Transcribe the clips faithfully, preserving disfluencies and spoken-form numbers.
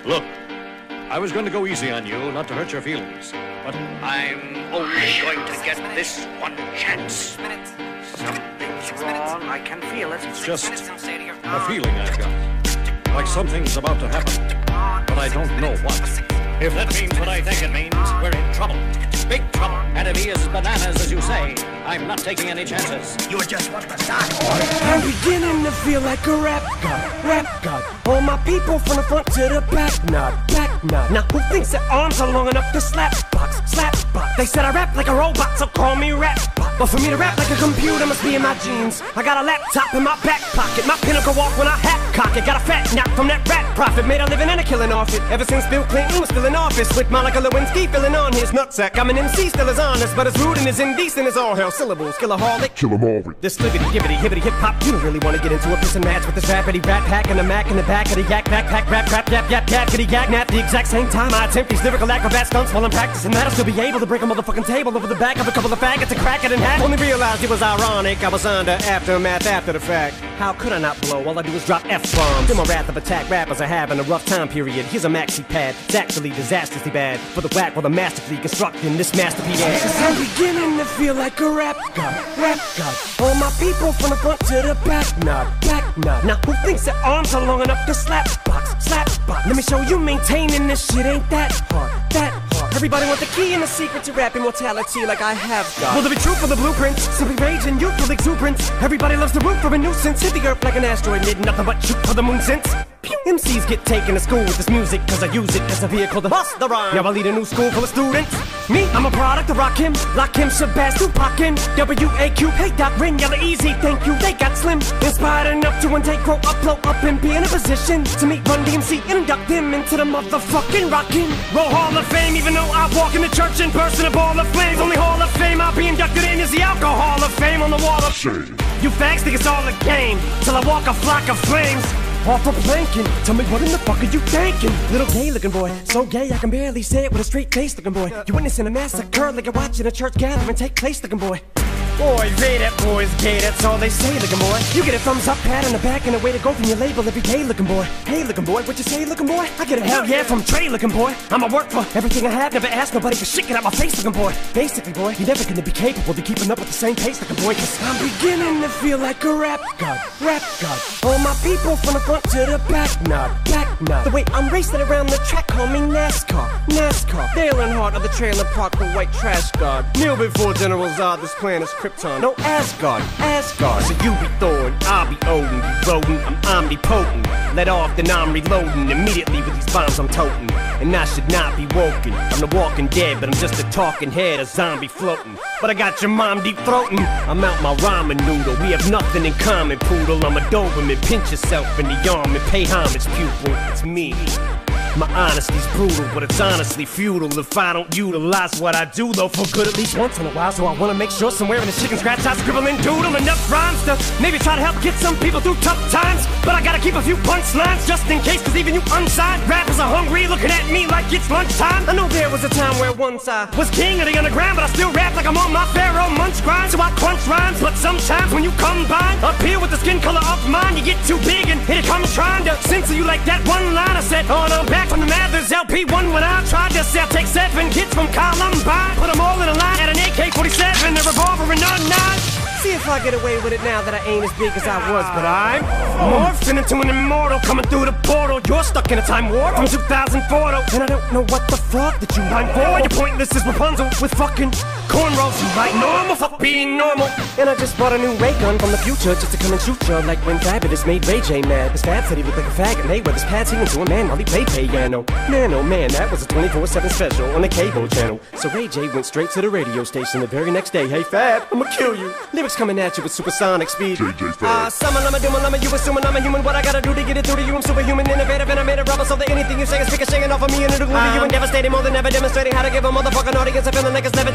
Look, I was going to go easy on you, not to hurt your feelings, but I'm only going to get this one chance. Something's wrong. I can feel it. It's just a feeling I've got. Like something's about to happen, but I don't know what. If that means what I think it means, we're in trouble. Big trouble. And if he is bananas, as you say, I'm not taking any chances. You just want to start. I'm beginning to feel like a rap god, rap god. All my people from the front to the back, nod, back nod. Now who thinks their arms are long enough to slap box, slap box? They said I rap like a robot, so call me rap bot. But for me to rap like a computer must be in my genes. I got a laptop in my back pocket, my pinnacle walk when I hat cock it. Got a fat knock from that rat profit, made a living and a killing off it. Ever since Bill Clinton was still in office, with Monica Lewinsky filling on his nutsack. I'm an M C, still as honest, but as rude and as indecent as all hell. Syllables, killaholic, kill 'em all. This libbity, gibbity, hibbity, hip hop. You don't really want to get into a piss and match with this rappity rap pack and a Mac in the back of the yak backpack, rap, rap, yap, yap, yap, kitty, yak, nap. The exact same time I attempt these lyrical acrobat stunts while I'm practicing that, I'll still be able to break a motherfucking table over the back of a couple of faggots and crack it in half. Only realized it was ironic, I was under aftermath after the fact. How could I not blow? All I do is drop F-bombs. Then my wrath of attack rappers are having a rough time period. Here's a maxi pad, it's actually disastrously bad for the whack while the masterfully constructing this masterpiece. Cause I'm beginning to feel like a rap god, rap god. All my people from the front to the back, nod, back nod. Now who thinks their arms are long enough to slap box, slap box? Let me show you maintaining this shit ain't that hard, that hard. Everybody want the key and the secret to rap immortality like I have got. Will there be truth for the blueprints? Simply rage and youthful exuberance. Everybody loves to root for a nuisance. Hit the earth like an asteroid, need nothing but shoot for the moon since. M Cs get taken to school with this music, cause I use it as a vehicle to bust the rhyme. Now I lead a new school full of students. Me, I'm a product of Rakim, Lakim, Shabazz, Tupac, and W A Q. Hey Doc, Rin, Yella Easy, thank you, they got slim. Inspired enough to one day grow up, blow up, and be in a position to meet Run D M C and induct them into the motherfucking Rockin' Roll Hall of Fame. Even though I walk in the church and burst in a ball of flames, only Hall of Fame I'll be inducted in is the Alcohol of Fame on the wall of shame. You fags think it's all a game, till I walk a flock of flames off a planking. Tell me what in the fuck are you thinking? Little gay looking boy, so gay I can barely say it with a straight face looking boy. You witnessing a massacre like you're watching a church gathering take place looking boy. Boy, they that boy's gay, that's all they say looking boy. You get a thumbs up, pat on the back, and a way to go from your label every day looking boy. Hey looking boy, what you say looking boy? I get a hell yeah from Trey looking boy. I'ma work for everything I have, never ask nobody for shit, get out my face looking boy. Basically boy, you're never gonna be capable of keeping up with the same pace looking boy, cause I'm beginning to feel like a rap god, rap god. All my people from the front to the back, nod, back nod. The way I'm racing around the track, call me NASCAR, NASCAR. Dale Earnhardt of the trailer park, the white trash god. Kneel before General Zod, this plan is Krypton. No Asgard, Asgard. So you be Thor and I'll be Odin. You rodent, I'm omnipotent. Let off, then I'm reloading immediately with these bombs I'm toting. And I should not be woken. I'm the walking dead, but I'm just a talking head, a zombie floating. But I got your mom deep throating. I'm out my ramen noodle. We have nothing in common, poodle. I'm a Doberman. Pinch yourself in the arm and pay homage, pupil. It's me. My honesty's brutal, but it's honestly futile if I don't utilize what I do, though, for good at least once in a while. So I wanna make sure somewhere in the chicken scratch I scribble and doodle enough rhymes to maybe try to help get some people through tough times. But I gotta keep a few punchlines just in case, cause even you unsigned rappers are hungry, looking at me like it's lunchtime. I know there was a time where once I was king of the underground, but I still rap like I'm on my Pharaoh munch grind. So I crunch rhymes, but sometimes when you combine up here with the skin color of mine, you get too big and here it comes trying to censor you like that one line I said. Oh no, back from the Mathers L P one when I tried to sell. Take seven kids from Columbine, put them all in a line at an A K forty-seven, a revolver and a nine. See if I get away with it now that I ain't as big as I was, but I'm morphing into an immortal coming through the portal. You're stuck in a time warp from two thousand four though, and I don't know what the fuck that you rhyme for. You're pointless as Rapunzel with fucking cornrows. You write normal, fuck being normal. And I just bought a new ray gun from the future just to come and shoot you like when Fabulous made Ray J mad. His Fab said he looked like a faggot. Mayweather's pad singing to a man while he played piano. Man, oh man, that was a twenty-four seven special on the cable channel. So Ray J went straight to the radio station the very next day. Hey Fab, I'ma kill you. Lyrics coming at you with supersonic speed. Ah, uh, summon, I'm a doom, I'm a you assuming I'm a human. What I gotta do to get it through to you? I'm superhuman, innovative, and I made a rubber so that anything you say is speaking off of me and it'll glue to you and devastating more than ever, demonstrating how to give a motherfucking audience a feeling like it's levitating. Never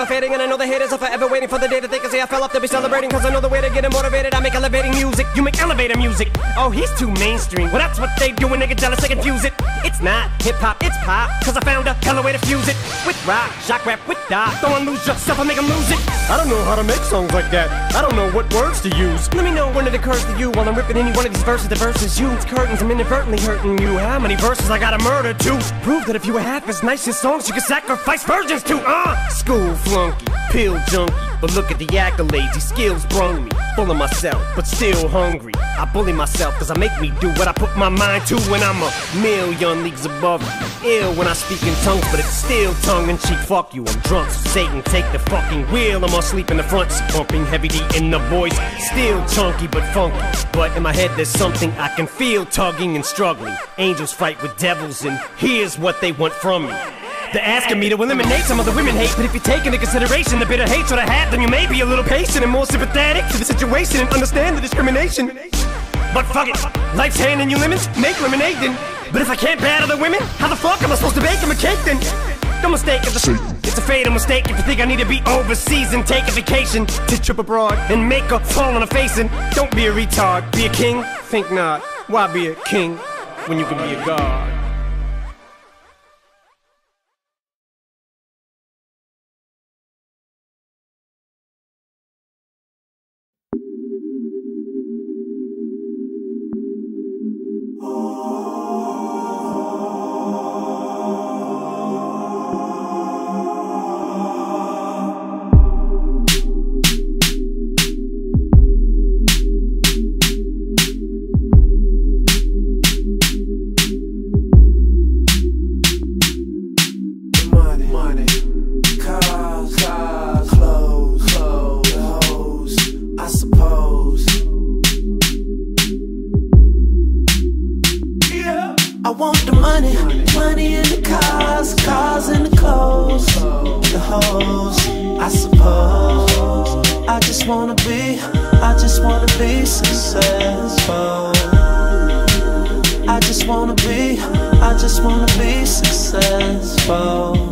fading, and I know the haters are forever waiting for the day that they can say I fell off to be celebrating. Cause I know the way to get them motivated. I make elevating music, you make elevator music. Oh, he's too mainstream. Well, that's what they do when they get jealous, they confuse it. It's not hip-hop, it's pop. Cause I found a hella way to fuse it. With rock, shock rap, with dot. Don't lose yourself and make them lose it. I don't know how to make songs like that. I don't know what words to use. Let me know when it occurs to you while I'm ripping any one of these verses. The verses you, it's curtains, I'm inadvertently hurting you. How many verses I gotta murder to prove that if you were half as nice as songs you could sacrifice virgins to? Uh, school flunky, pill junkie. But look at the accolades, these skills brung me. Full of myself, but still hungry. I bully myself cause I make me do what I put my mind to. When I'm a million leagues above you. Ill when I speak in tongues, but it's still tongue-in-cheek. Fuck you, I'm drunk, so Satan take the fucking wheel. I'm asleep in the front seat, pumping heavy D in the voice. Still chunky but funky, but in my head there's something I can feel tugging and struggling. Angels fight with devils, and here's what they want from me. They're asking me to eliminate some of the women hate. But if you take into consideration the bitter hatred I have, then you may be a little patient and more sympathetic to the situation and understand the discrimination. But fuck it, life's handing you lemons, make lemonade then. But if I can't battle the women, how the fuck am I supposed to bake them a cake then? Don't mistake it's a, it's a fatal mistake if you think I need to be overseas and take a vacation to trip abroad and make a fall on a face. And don't be a retard, be a king? Think not, why be a king when you can be a god? I want the money, money in the cars, cars in the clothes, the hoes, I suppose. I just wanna be, I just wanna be successful. I just wanna be, I just wanna be successful.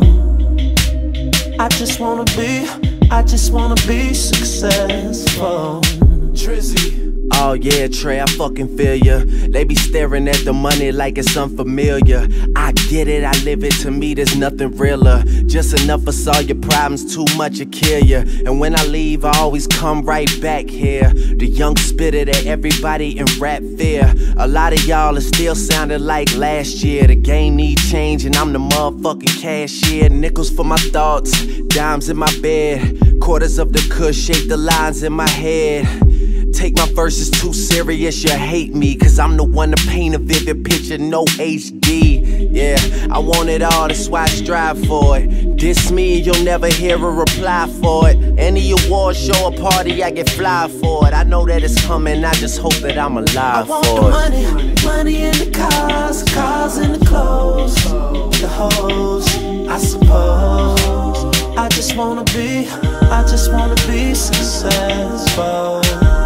I just wanna be, I just wanna be successful. Trizzy. Oh yeah, Trey, I fucking feel ya. They be staring at the money like it's unfamiliar. I get it, I live it, to me there's nothing realer. Just enough for all your problems, too much to kill ya. And when I leave, I always come right back here. The young spitter that everybody in rap fear. A lot of y'all are still sounding like last year. The game need change and I'm the motherfucking cashier. Nickels for my thoughts, dimes in my bed. Quarters of the kush shape the lines in my head. Take my verses too serious, you hate me. Cause I'm the one to paint a vivid picture, no H D. Yeah, I want it all, that's why I strive for it. Diss me, you'll never hear a reply for it. Any award show or party, I get fly for it. I know that it's coming, I just hope that I'm alive for it. I want the money, money in the cars, cars in the clothes, the hoes, I suppose. I just wanna be, I just wanna be successful.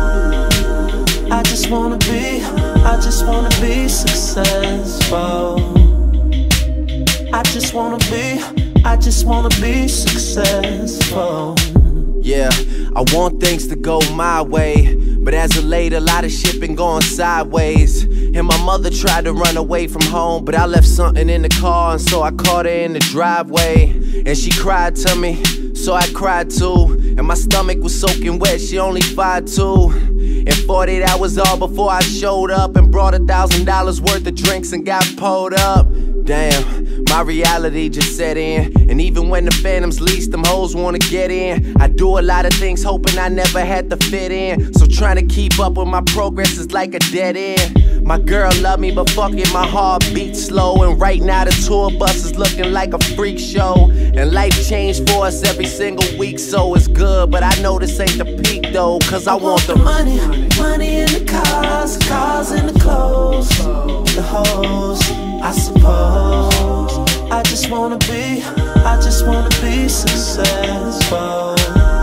I just wanna be, I just wanna be successful. I just wanna be, I just wanna be successful. Yeah, I want things to go my way, but as of late, a lot of shit been going sideways. And my mother tried to run away from home, but I left something in the car, and so I caught her in the driveway. And she cried to me, so I cried too. And my stomach was soaking wet, she only five two. And forty-eight hours all before I showed up and brought a thousand dollars worth of drinks and got pulled up. Damn, my reality just set in. And even when the phantoms least, them hoes wanna get in. I do a lot of things hoping I never had to fit in. So trying to keep up with my progress is like a dead end. My girl love me, but fuck it, my heart beats slow. And right now the tour bus is looking like a freak show. And life changed for us every single week, so it's good. But I know this ain't the peak though, cause I, I want, want the money, money in the cars, cars in the clothes, the hoes, I suppose. I just wanna be, I just wanna be successful.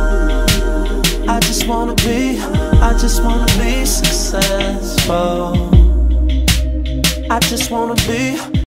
I just wanna be, I just wanna be successful. I just wanna be,